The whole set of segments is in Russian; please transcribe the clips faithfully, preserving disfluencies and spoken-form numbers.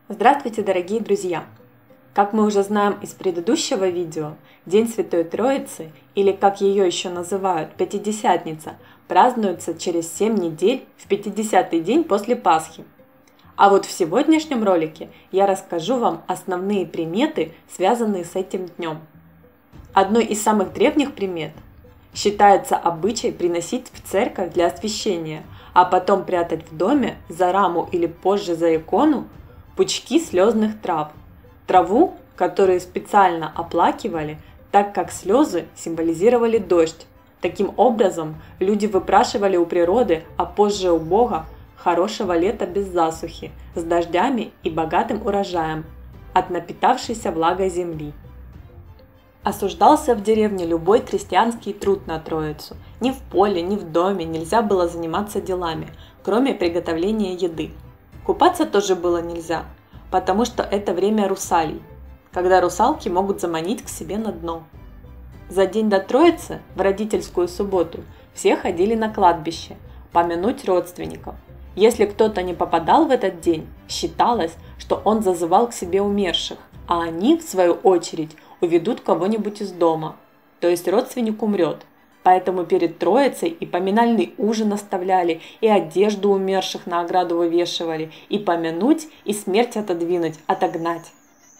Здравствуйте, дорогие друзья! Как мы уже знаем из предыдущего видео, День Святой Троицы, или как ее еще называют, Пятидесятница, празднуется через семь недель в пятидесятый день после Пасхи. А вот в сегодняшнем ролике я расскажу вам основные приметы, связанные с этим днем. Одной из самых древних примет считается обычай приносить в церковь для освящения, а потом прятать в доме за раму или позже за икону пучки слезных трав. Траву, которую специально оплакивали, так как слезы символизировали дождь. Таким образом, люди выпрашивали у природы, а позже у Бога, хорошего лета без засухи, с дождями и богатым урожаем от напитавшейся влагой земли. Осуждался в деревне любой крестьянский труд на Троицу. Ни в поле, ни в доме нельзя было заниматься делами, кроме приготовления еды. Купаться тоже было нельзя, потому что это время русалий, когда русалки могут заманить к себе на дно. За день до Троицы, в родительскую субботу, все ходили на кладбище, помянуть родственников. Если кто-то не попадал в этот день, считалось, что он зазывал к себе умерших, а они, в свою очередь, уведут кого-нибудь из дома, то есть родственник умрет. Поэтому перед Троицей и поминальный ужин оставляли, и одежду умерших на ограду вывешивали, и помянуть, и смерть отодвинуть, отогнать.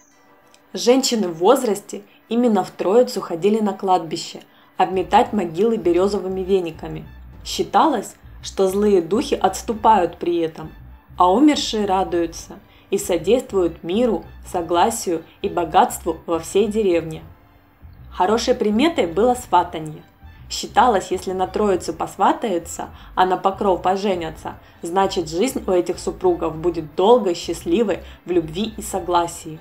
Женщины в возрасте именно в Троицу ходили на кладбище, обметать могилы березовыми вениками. Считалось, что злые духи отступают при этом, а умершие радуются и содействуют миру, согласию и богатству во всей деревне. Хорошей приметой было сватанье. Считалось, если на Троицу посватаются, а на Покров поженятся, значит жизнь у этих супругов будет долгой, счастливой, в любви и согласии.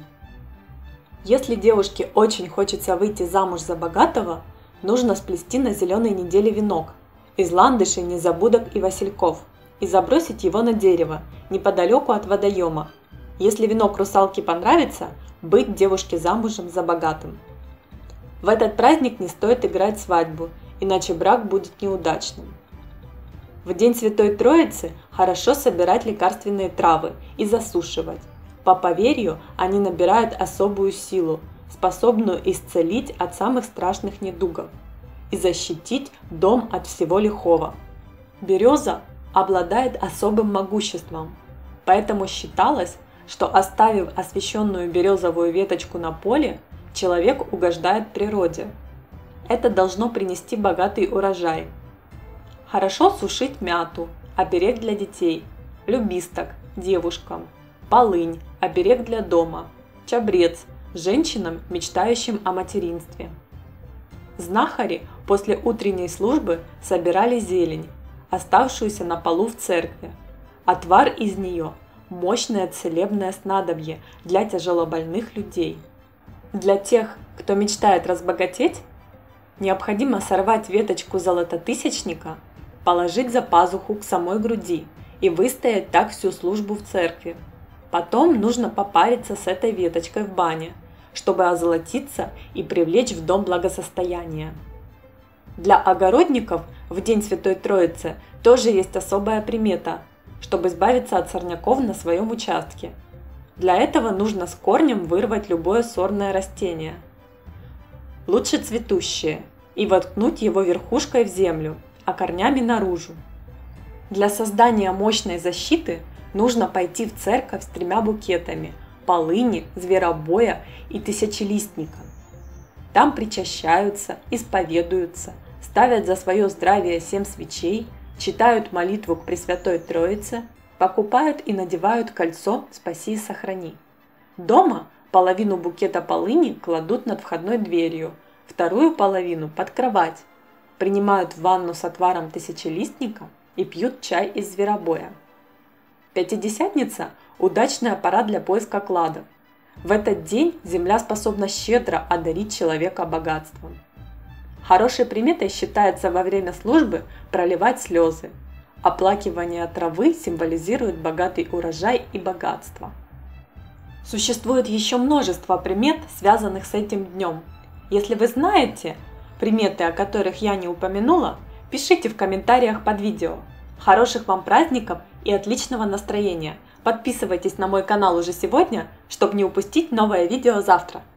Если девушке очень хочется выйти замуж за богатого, нужно сплести на зеленой неделе венок из ландышей, незабудок и васильков и забросить его на дерево, неподалеку от водоема. Если венок русалке понравится, быть девушке замужем за богатым. В этот праздник не стоит играть свадьбу, иначе брак будет неудачным. В день Святой Троицы хорошо собирать лекарственные травы и засушивать. По поверью, они набирают особую силу, способную исцелить от самых страшных недугов и защитить дом от всего лихого. Береза обладает особым могуществом, поэтому считалось, что оставив освященную березовую веточку на поле, человек угождает природе. Это должно принести богатый урожай. Хорошо сушить мяту, оберег для детей, любисток, девушкам, полынь, оберег для дома, чабрец, женщинам, мечтающим о материнстве. Знахари после утренней службы собирали зелень, оставшуюся на полу в церкви. Отвар из нее – мощное целебное снадобье для тяжелобольных людей. Для тех, кто мечтает разбогатеть, необходимо сорвать веточку золототысячника, положить за пазуху к самой груди и выстоять так всю службу в церкви. Потом нужно попариться с этой веточкой в бане, чтобы озолотиться и привлечь в дом благосостояние. Для огородников в День Святой Троицы тоже есть особая примета, чтобы избавиться от сорняков на своем участке. Для этого нужно с корнем вырвать любое сорное растение, лучше цветущее, и воткнуть его верхушкой в землю, а корнями наружу. Для создания мощной защиты нужно пойти в церковь с тремя букетами – полыни, зверобоя и тысячелистника. Там причащаются, исповедуются, ставят за свое здравие семь свечей, читают молитву к Пресвятой Троице, покупают и надевают кольцо «Спаси и сохрани». Дома половину букета полыни кладут над входной дверью, вторую половину под кровать, принимают ванну с отваром тысячелистника и пьют чай из зверобоя. Пятидесятница – удачная пора для поиска кладов. В этот день земля способна щедро одарить человека богатством. Хорошей приметой считается во время службы проливать слезы. Оплакивание травы символизирует богатый урожай и богатство. Существует еще множество примет, связанных с этим днем. Если вы знаете приметы, о которых я не упомянула, пишите в комментариях под видео. Хороших вам праздников и отличного настроения! Подписывайтесь на мой канал уже сегодня, чтобы не упустить новое видео завтра.